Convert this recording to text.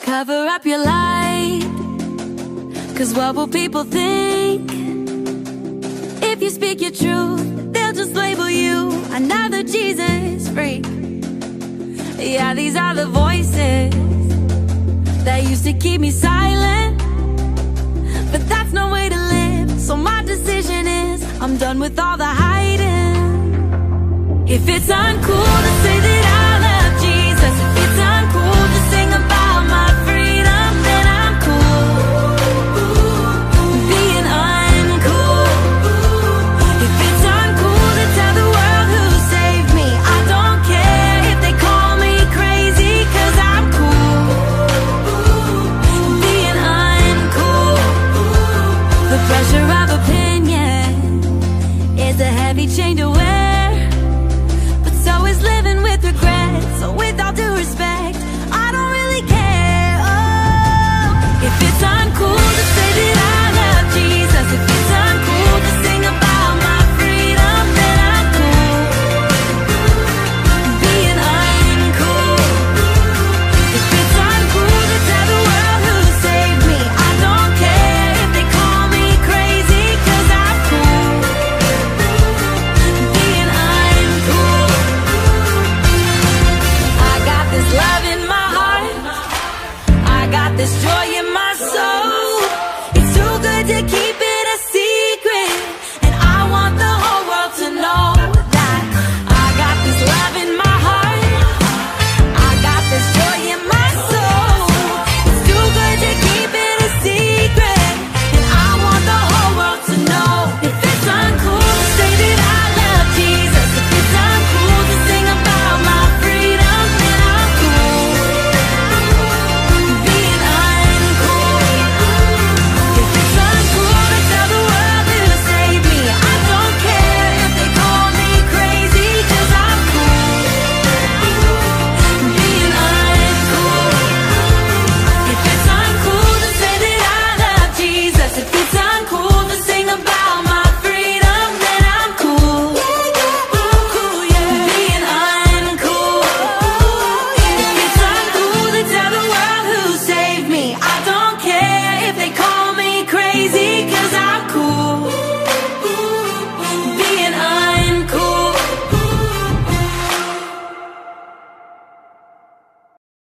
Cover up your light, 'cause what will people think? If you speak your truth, they'll just label you another Jesus freak. Yeah, these are the voices that used to keep me silent, but that's no way to live. So my decision is, I'm done with all the hiding. If it's uncool to say that